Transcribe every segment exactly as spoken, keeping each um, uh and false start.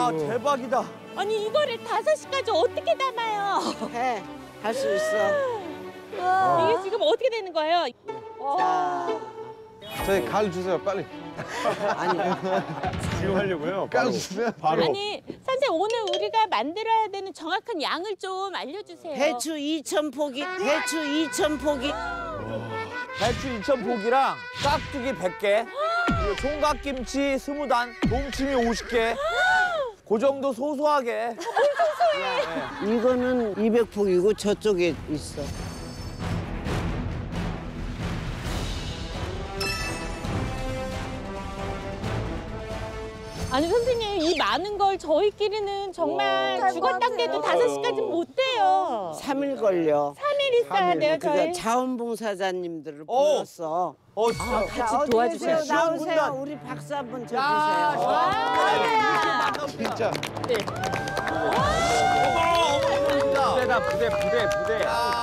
와, 대박이다. 아니 이거를 다섯 시까지 어떻게 담아요? 해. 할 수 있어. 와. 이게 지금 어떻게 되는 거예요? 자. 저희 갈 주세요, 빨리. 아니. 지금 하려고요? 갈 바로. 주세요. 바로. 아니 선생님 오늘 우리가 만들어야 되는 정확한 양을 좀 알려주세요. 배추 이천 포기. 배추 이천 포기. 배추 이천 포기랑 깍두기 백 개, 그리고 총각김치 스무 단, 동치미 오십 개. 그 정도 소소하게. 이거는 이백 포기고 저쪽에 있어. 아니 선생님 이 많은 걸 저희끼리는 정말 죽었다게도 다섯 시까지 못 돼요. 삼 일 걸려. 삼 일 있어야 돼요 저희. 그래서 자원봉사자님들을 어. 불렀어. 어, 진짜. 같이 도와주세요. 나오세요. 우리 박수 한번 쳐주세요. 와. 진짜. 부대다, 부대, 부대, 부대.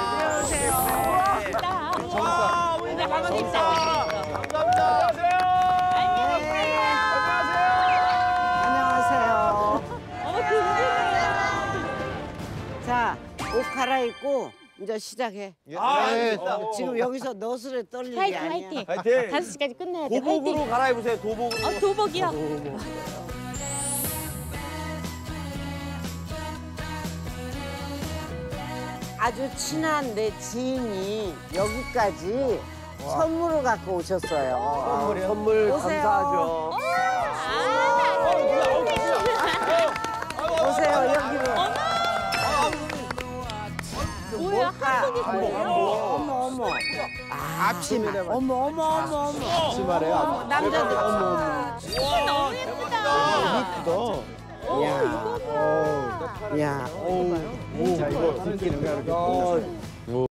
와, 우리 반갑습니다. 감사합니다. 안녕하세요. 어머 든든해. 자, 옷 갈아입고 이제 시작해. 아, 네. 어, 지금 여기서 너스레 떨리는 게 화이팅 아니야. 화이팅. 화이팅. 다섯 시까지 끝내야 돼. 도복으로 화이팅. 갈아입으세요, 도복으로. 어 도복이요. 아주 친한 내 지인이 여기까지 선물을 갖고 오셨어요. 선물이요? 선물 오세요. 감사하죠. 오세요, 여기로. 뭐야 한복이 뭐예요? 어머, 어머. 앞치마. 어머, 어머, 어머, 어머. 앞치마래요, 어머, 남자들. 어머, 어머. 너무 예쁘다. 예쁘다. 야, 야, 어우. 자, 이거 숨기는 거야, 이렇게.